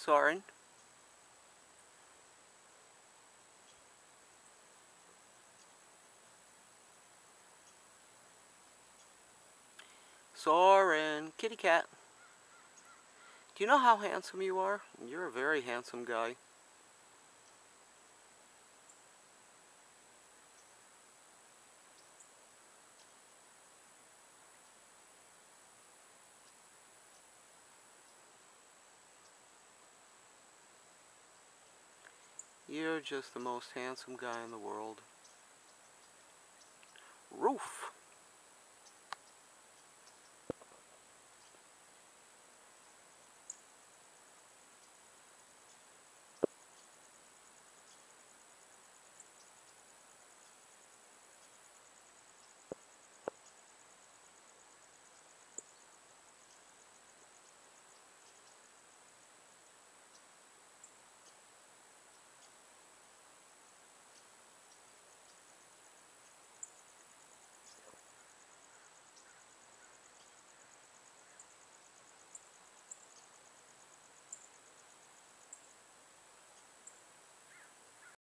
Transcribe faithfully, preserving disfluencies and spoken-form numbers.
Soren. Soren, kitty cat. Do you know how handsome you are? You're a very handsome guy. You're just the most handsome guy in the world. Roof.